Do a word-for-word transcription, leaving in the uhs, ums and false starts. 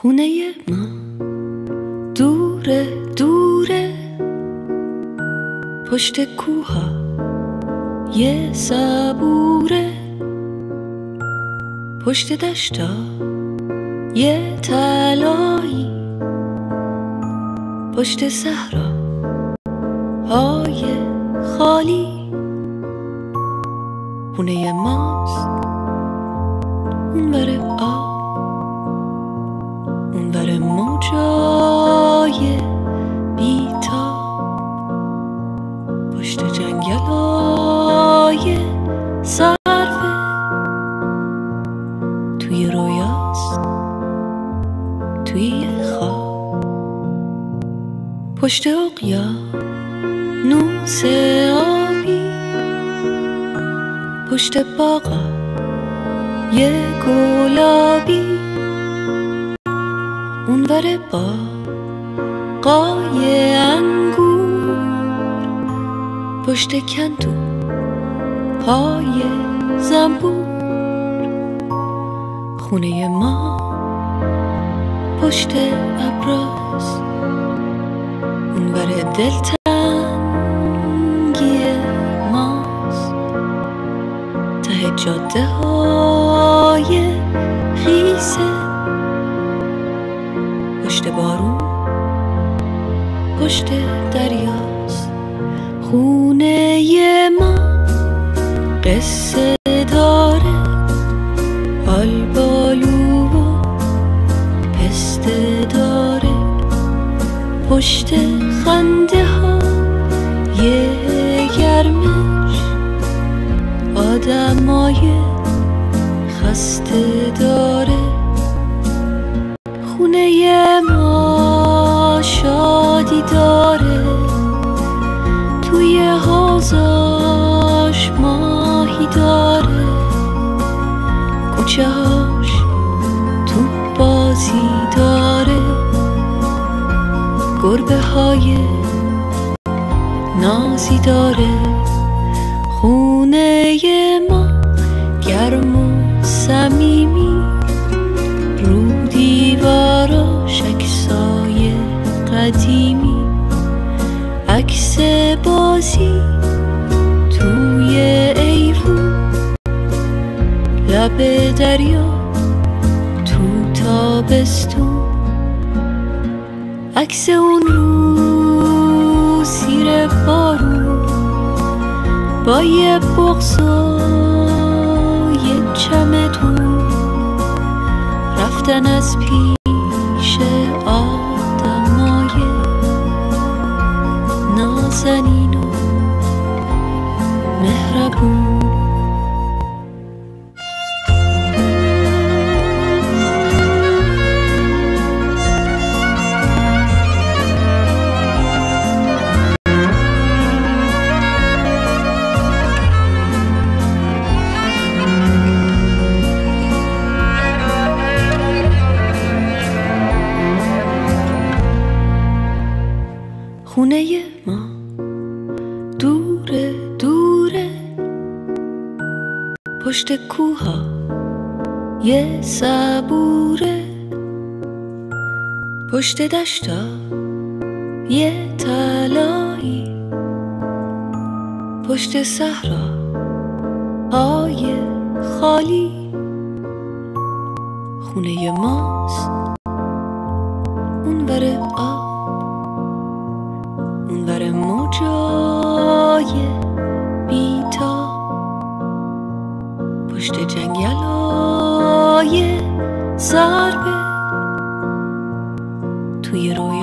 خونه ما دوره دوره، پشت کوها یه صبوره، پشت دشتا یه تلایی، پشت صحرا های خالی. خونه ماست اونور آب، اونور موجای بیتاب، پشت جنگلای سرفه، توی رویاست توی خواب، پشت اقیانوس آبی، پشت باغا یه گلابی، اونور باغای انگور، پشت کندو پای زنبور. خونه ما پشت ابراست، اونور دلتنگی ماست، ته جاده های خیسه، پشت بارون پشت دریاست. خونه ما قصه داره، آلبالو و پسته داره، پشت خنده ها یه گرمش، آدمای خسته داره. خونه ما شادی داره، توی حوضاش ماهی داره، کوچه هاش توپ بازی داره، گربه های نازی داره. خونه ما گرم و صمیمی، رو دیواراش عکسای قدیمی، عکس بازی توی ایوون، لب دریا تو تابستون، عکس اون رو زیر بارون، با یه بغض و یه چمدون، رفتن از پیش آدمای نازنین و مهربون. خونه ما دوره دوره، پشت کوها یه صبوره، پشت دشتا یه تلایی، پشت صحرا های خالی. خونه ماست اونور آب، اونور موجای بیتاب، پشت جنگلای سربه، توی روی